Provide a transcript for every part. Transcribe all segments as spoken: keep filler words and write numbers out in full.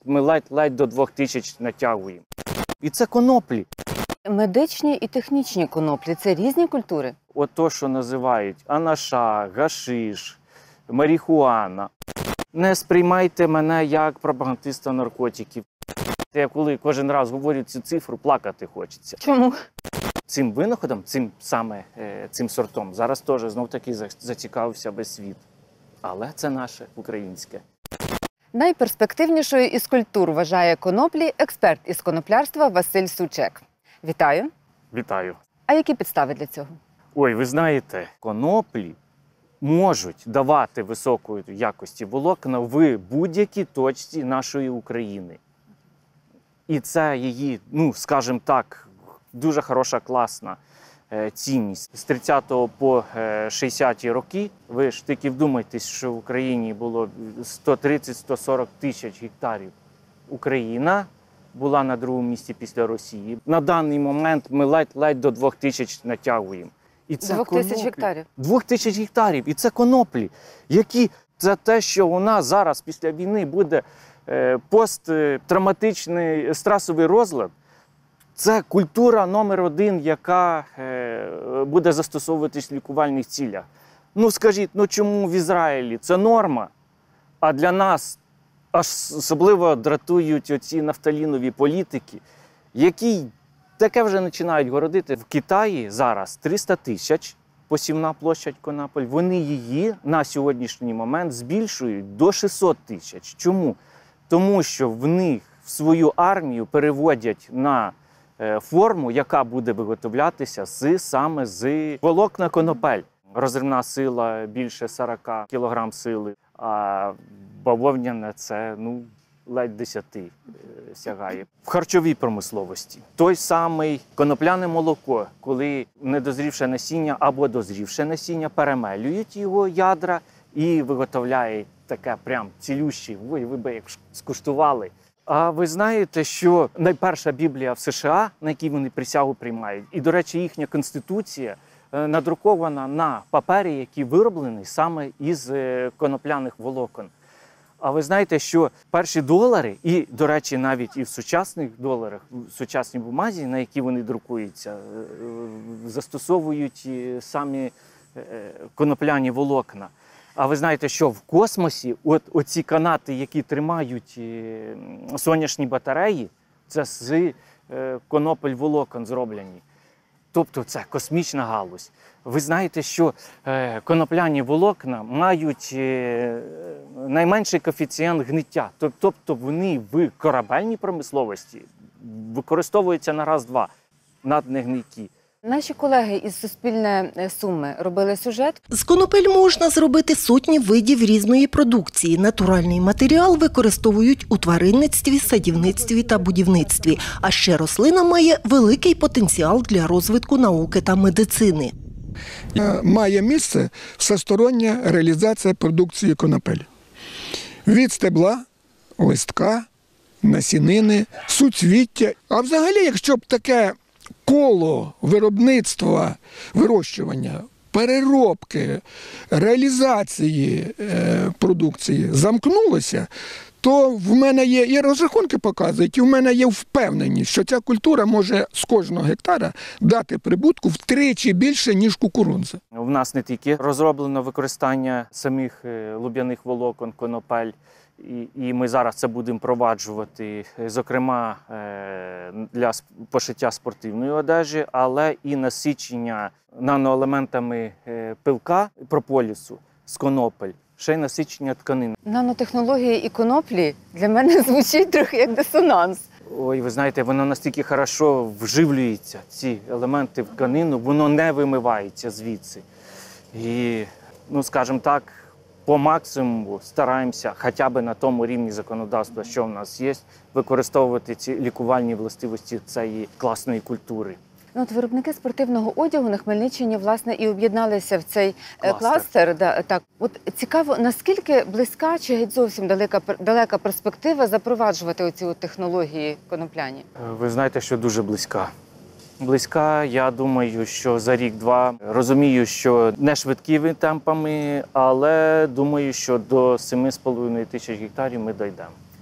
Ми ледь-ледь до двох тисяч натягуємо. І це коноплі. Медичні і технічні коноплі – це різні культури? От то, що називають анаша, гашиш, марихуана. Не сприймайте мене як пропагандиста наркотиків. Я коли кожен раз говорю цю цифру, плакати хочеться. Чому? Цим винаходом, цим саме цим сортом, зараз теж знов-таки зацікавився весь світ. Але це наше, українське. Найперспективнішою із культур вважає коноплі експерт із коноплярства Василь Сучек. Вітаю. Вітаю. А які підстави для цього? Ой, ви знаєте, коноплі можуть давати високої якості волокна в будь-якій точці нашої України. І це її, ну, скажімо так, дуже хороша, класна е, цінність. З тридцятого по шістдесяті роки, ви ж тільки вдумайтесь, що в Україні було сто тридцять - сто сорок тисяч гектарів. Україна була на другому місці після Росії. На даний момент ми ледь-ледь до двох тисяч натягуємо. І це Двох тисяч гектарів? Двох тисяч гектарів. І це коноплі, які за те, що у нас зараз після війни буде е, посттравматичний стресовий розлад, це культура номер один, яка е, буде застосовуватись в лікувальних цілях. Ну скажіть, ну чому в Ізраїлі це норма, а для нас аж особливо дратують оці нафталінові політики, які таке вже починають городити. В Китаї зараз триста тисяч посівна площа конопель. Вони її на сьогоднішній момент збільшують до шістсот тисяч. Чому? Тому що в них в свою армію переводять на форму, яка буде виготовлятися з, саме з волокна конопель. Розривна сила більше сорок кілограм сили, а бавовняна це ну, ледь десяти сягає. В харчовій промисловості той самий конопляне молоко, коли недозрівше насіння або дозрівше насіння, перемелюють його ядра і виготовляють таке прям цілюще. Ой, ви б як скуштували. А ви знаєте, що найперша Біблія в США, на якій вони присягу приймають, і, до речі, їхня Конституція надрукована на папері, який вироблений саме із конопляних волокон. А ви знаєте, що перші долари, і, до речі, навіть і в сучасних доларах, в сучасній бумазі, на які вони друкуються, застосовують самі конопляні волокна. А ви знаєте, що в космосі от оці канати, які тримають сонячні батареї, це з конопель волокон зроблені. Тобто це космічна галузь. Ви знаєте, що конопляні волокна мають найменший коефіцієнт гниття. Тобто вони в корабельній промисловості використовуються на раз-два наднегнійкі. Наші колеги із Суспільне Суми робили сюжет. З конопель можна зробити сотні видів різної продукції. Натуральний матеріал використовують у тваринництві, садівництві та будівництві. А ще рослина має великий потенціал для розвитку науки та медицини. Має місце всестороння реалізація продукції конопель. Від стебла, листка, насінини, суцвіття. А взагалі, якщо б таке коло виробництва, вирощування, переробки, реалізації е, продукції замкнулося, то в мене є і розрахунки показують, і в мене є впевненість, що ця культура може з кожного гектара дати прибутку втричі більше, ніж кукурудза. У нас не тільки розроблено використання самих луб'яних волокон, конопель, І, і ми зараз це будемо впроваджувати, зокрема, для пошиття спортивної одежі, але і насичення наноелементами пилка прополісу з конопель, ще й насичення тканин. Нанотехнології і коноплі для мене звучить трохи як дисонанс. Ой, ви знаєте, воно настільки хорошо вживлюється, ці елементи в тканину, воно не вимивається звідси. І, ну, скажімо так, по максимуму стараємося, хоча б на тому рівні законодавства, що в нас є, використовувати ці лікувальні властивості цієї класної культури. Ну, от виробники спортивного одягу на Хмельниччині, власне, і об'єдналися в цей кластер. кластер да, так. От цікаво, наскільки близька чи геть зовсім далека, далека перспектива запроваджувати оці от технології конопляні? Ви знаєте, що дуже близька. Близька, я думаю, що за рік-два. Розумію, що не швидкими темпами, але думаю, що до семи з половиною тисяч гектарів ми дійдемо.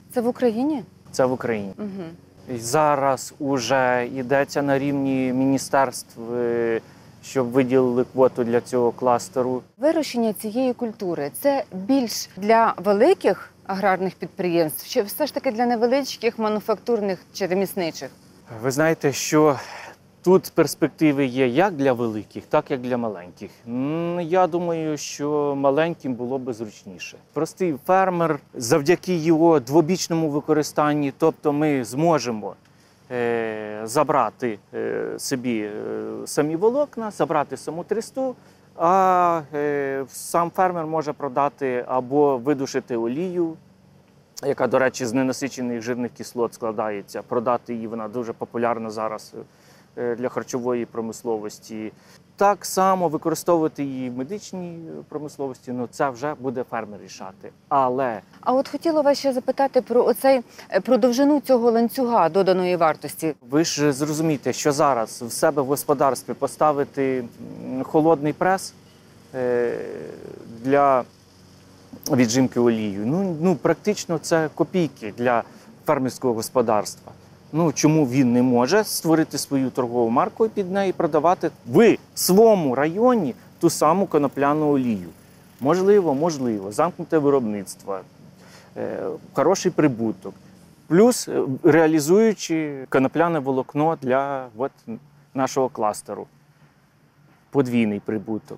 Це в Україні? Це в Україні. Угу. І зараз уже йдеться на рівні міністерств, е, щоб виділили квоту для цього кластеру. Вирощення цієї культури – це більш для великих аграрних підприємств, чи все ж таки для невеличких мануфактурних чи ремісничих? Ви знаєте, що тут перспективи є як для великих, так і для маленьких. М, Я думаю, що маленьким було б зручніше. Простий фермер, завдяки його двобічному використанні, тобто ми зможемо е, забрати е, собі е, самі волокна, забрати саму трісту, а е, сам фермер може продати або видушити олію, яка, до речі, з ненасичених жирних кислот складається. Продати її, вона дуже популярна зараз е, для харчової промисловості. Так само використовувати її в медичній промисловості, ну це вже буде фермер рішати. Але А от хотіла вас ще запитати про оцей, про довжину цього ланцюга доданої вартості. ви ж зрозумієте, що зараз в себе в господарстві поставити м, холодний прес е, для віджимки олією, ну, ну практично це копійки для фермерського господарства. Ну, чому він не може створити свою торгову марку і під неї продавати в своєму районі ту саму конопляну олію? Можливо, можливо, замкнуте виробництво, е, хороший прибуток, плюс е, реалізуючи конопляне волокно для от, нашого кластеру. Подвійний прибуток.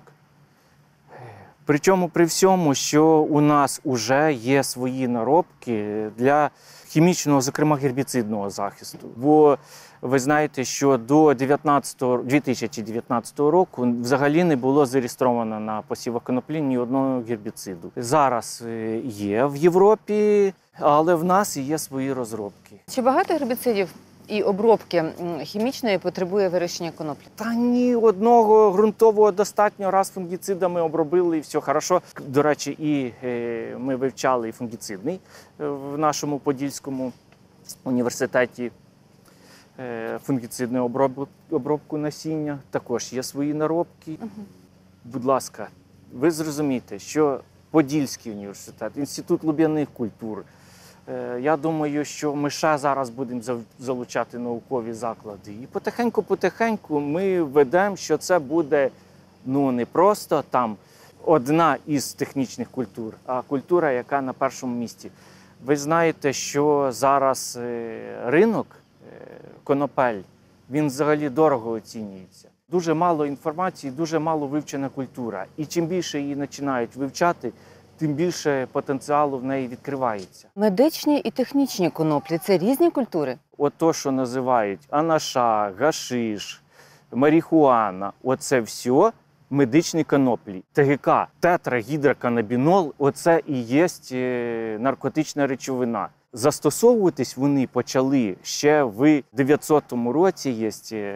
Причому при всьому, що у нас вже є свої наробки для хімічного, зокрема гербіцидного захисту. Бо ви знаєте, що до дві тисячі дев'ятнадцятого року взагалі не було зареєстровано на посівах коноплі ні одного гербіциду. Зараз є в Європі, але в нас і є свої розробки. Чи багато гербіцидів і обробки м, хімічної потребує вирощення коноплі? Та ні, одного ґрунтового достатньо, раз фунгіцидами обробили і все хорошо. До речі, і е, ми вивчали і фунгіцидний е, в нашому Подільському університеті. Е, фунгіцидну обробку, обробку насіння, також є свої наробки. Угу. Будь ласка, ви зрозумієте, що Подільський університет, Інститут луб'яних культур, е, я думаю, що ми ще зараз будемо залучати наукові заклади. І потихеньку-потихеньку ми ведемо, що це буде ну, не просто там одна із технічних культур, а культура, яка на першому місці. Ви знаєте, що зараз е, ринок конопель, він взагалі дорого оцінюється. Дуже мало інформації, дуже мало вивчена культура. І чим більше її починають вивчати, тим більше потенціалу в неї відкривається. Медичні і технічні коноплі – це різні культури? От то, що називають анаша, гашиш, марихуана, оце все медичні коноплі. ТГК, тетрагідроканабінол, оце і є наркотична речовина. Застосовуватись вони почали ще в дев'ятсотому році, є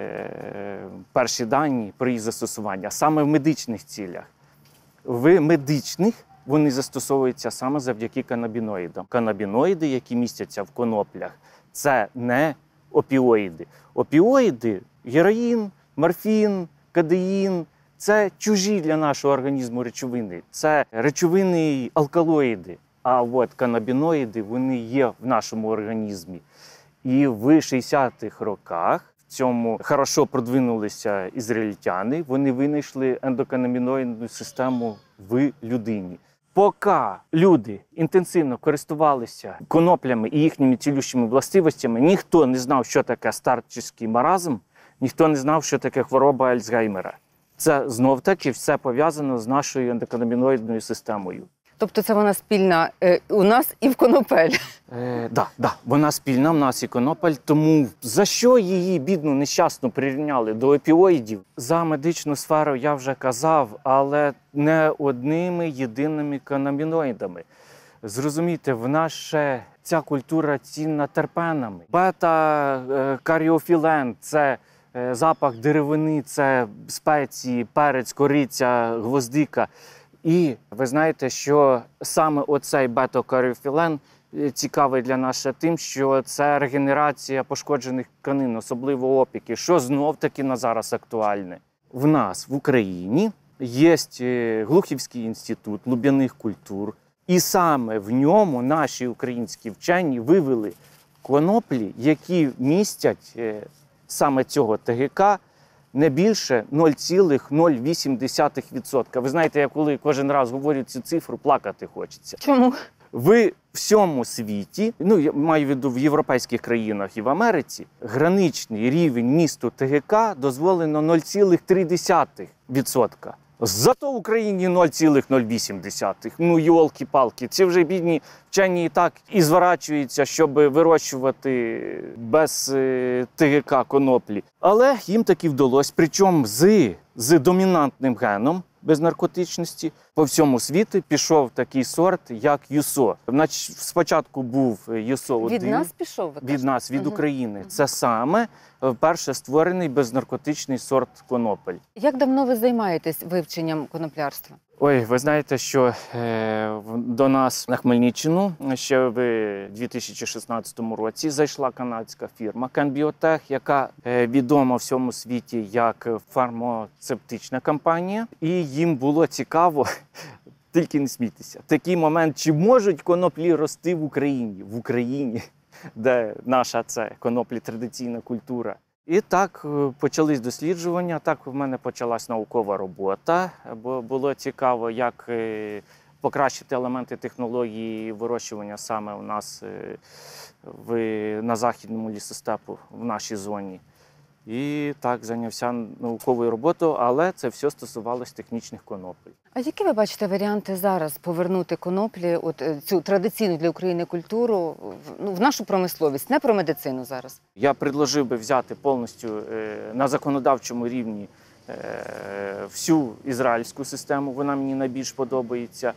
перші дані про їх застосування, саме в медичних цілях. В медичних вони застосовуються саме завдяки канабіноїдам. Канабіноїди, які містяться в коноплях, це не опіоїди. Опіоїди – героїн, морфін, кадеїн – це чужі для нашого організму речовини, це речовини алкалоїди. А от канабіноїди, вони є в нашому організмі. І в шістдесятих роках в цьому хорошо продвинулися ізраїльтяни, вони винайшли ендоканабіноїдну систему в людині. Поки люди інтенсивно користувалися коноплями і їхніми цілющими властивостями, ніхто не знав, що таке старчий маразм, ніхто не знав, що таке хвороба Альцгеймера. Це знов-таки все пов'язано з нашою ендоканабіноїдною системою. Тобто це вона спільна е, у нас і в конопель? Е, да, да, вона спільна в нас і конопель, тому за що її, бідну, нещасну, прирівняли до опіоїдів? За медичну сферу я вже казав, але не одними єдиними канабіноїдами. Зрозумійте, в нас ще ця культура цінна терпенами. Бета-каріофілен – це запах деревини, це спеції, перець, кориця, гвоздика. І ви знаєте, що саме оцей бета-каріофілен цікавий для нас тим, що це регенерація пошкоджених тканин, особливо опіки, що знов-таки на зараз актуальне. В нас в Україні є Глухівський інститут луб'яних культур. І саме в ньому наші українські вчені вивели коноплі, які містять е, саме цього ТГК не більше нуль цілих нуль вісім десятих відсотка. Ви знаєте, я коли кожен раз говорю цю цифру, плакати хочеться. Чому? В всьому світі, ну я маю в виду в європейських країнах і в Америці, граничний рівень місту ТГК дозволено нуль цілих три десятих відсотка. Зато в Україні нуль цілих нуль вісім десятих. Ну, йолки-палки, ці вже бідні вчені і так і зворачуються, щоб вирощувати без е, ТГК коноплі. Але їм таки вдалося, причому з, з домінантним геном безнаркотичності. По всьому світу пішов такий сорт, як ЮСО. Значить, спочатку був ЮСО один. Від нас пішов? Ви Від кажете? нас, від Угу. України. Це саме вперше створений безнаркотичний сорт конопель. Як давно ви займаєтесь вивченням коноплярства? Ой, ви знаєте, що е, в- до нас на Хмельниччину ще в дві тисячі шістнадцятому році зайшла канадська фірма Canbiotech, яка е, відома в всьому світі як фармацевтична компанія. І їм було цікаво, тільки не смійтеся, такий момент, чи можуть коноплі рости в Україні, в Україні, де наша це коноплі традиційна культура. І так е, почались досліджування, так в мене почалась наукова робота, бо було цікаво, як е, покращити елементи технології вирощування саме у нас е, в, на західному лісостепу, в нашій зоні. І так зайнявся науковою роботою, але це все стосувалось технічних конопель. А які ви бачите варіанти зараз повернути коноплі, от е, цю традиційну для України культуру, в, ну, в нашу промисловість, не про медицину зараз? Я предложив би взяти повністю е, на законодавчому рівні е, всю ізраїльську систему, вона мені найбільш подобається.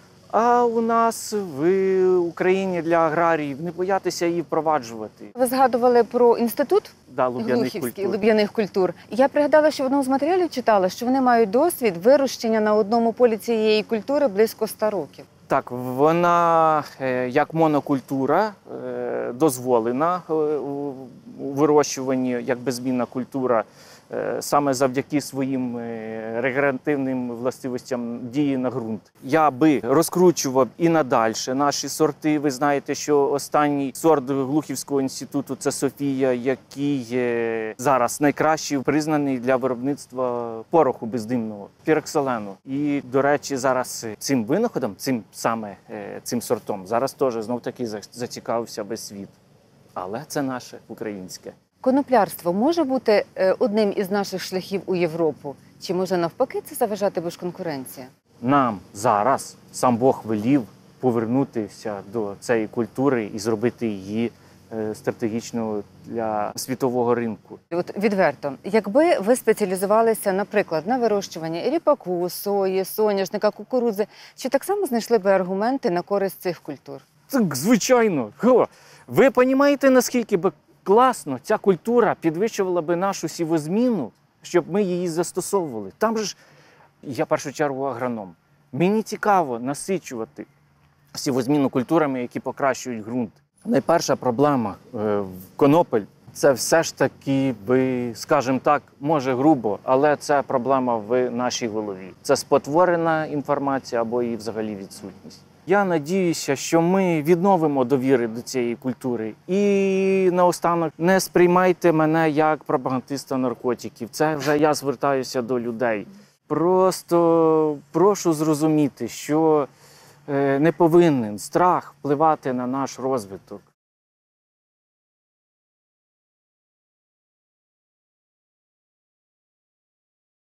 А у нас в Україні для аграріїв не боятися її впроваджувати. Ви згадували про інститут Да, луб'яних глухівський, культур. луб'яних культур. Я пригадала, що в одному з матеріалів читала, що вони мають досвід вирощення на одному полі цієї культури близько ста років. Так, вона е, як монокультура е, дозволена е, у у вирощуванні як беззмінна культура е, саме завдяки своїм е, регенеративним властивостям дії на ґрунт. Я би розкручував і надальше наші сорти. Ви знаєте, що останній сорт Глухівського інституту – це Софія, який е, зараз найкращий признаний для виробництва пороху бездимного, піроксилену. І, до речі, зараз цим винаходом, цим саме е, цим сортом, зараз теж знов-таки за- зацікавився весь світ. Але це наше, українське. Коноплярство може бути е, одним із наших шляхів у Європу? Чи може навпаки це заважати, бо ж конкуренція? Нам зараз сам Бог велів повернутися до цієї культури і зробити її е, стратегічною для світового ринку. От відверто, якби ви спеціалізувалися, наприклад, на вирощуванні ріпаку, сої, соняшника, кукурудзи, чи так само знайшли би аргументи на користь цих культур? Так, звичайно. Го! Ви розумієте, наскільки би класно ця культура підвищувала би нашу сівозміну, щоб ми її застосовували? Там же ж, я в першу чергу агроном, мені цікаво насичувати сівозміну культурами, які покращують ґрунт. Найперша проблема е, в конопель – це все ж таки, би, скажімо так, може грубо, але це проблема в нашій голові. Це спотворена інформація або її взагалі відсутність. Я надіюся, що ми відновимо довіри до цієї культури. І наостанок, не сприймайте мене як пропагандиста наркотиків. Це вже я звертаюся до людей. Просто прошу зрозуміти, що е, не повинен страх впливати на наш розвиток.